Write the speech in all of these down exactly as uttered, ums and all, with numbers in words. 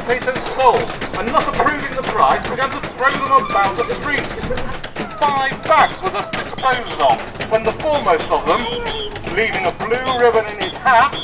potatoes sold, and not approving the price, began to throw them about the streets. Five bags were thus disposed of, when the foremost of them, leaving a blue ribbon in his hat,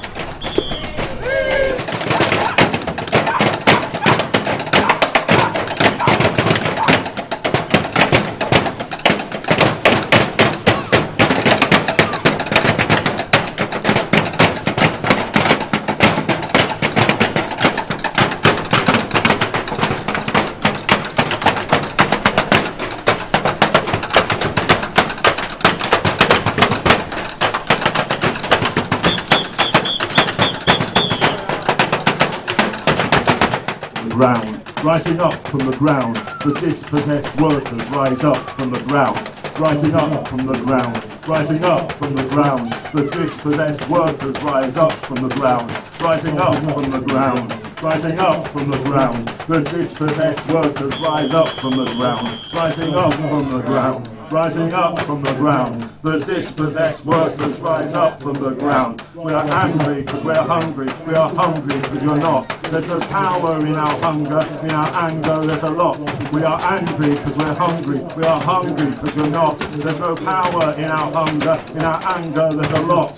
ground, rising up from the ground, the dispossessed workers rise up from the ground, rising up from the ground, rising up from the ground, the dispossessed workers rise up from the ground, rising up from the ground, rising up from the ground, the dispossessed workers rise up from the ground, rising up from the ground, rising up from the ground, the dispossessed workers rise up from the ground. We are angry because we are hungry, we are hungry because you're not. There's no power in our hunger, in our anger there's a lot. We are angry because we're hungry, we are hungry because you're not. There's no power in our hunger, in our anger there's a lot.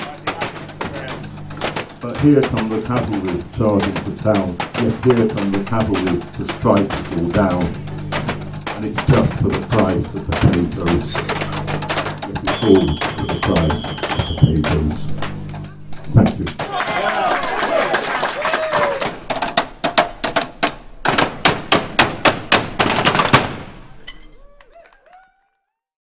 But here come the cavalry charging to town. Yes, here come the cavalry to strike us all down. And it's just for the price of potatoes. Yes, it's all for the price of potatoes.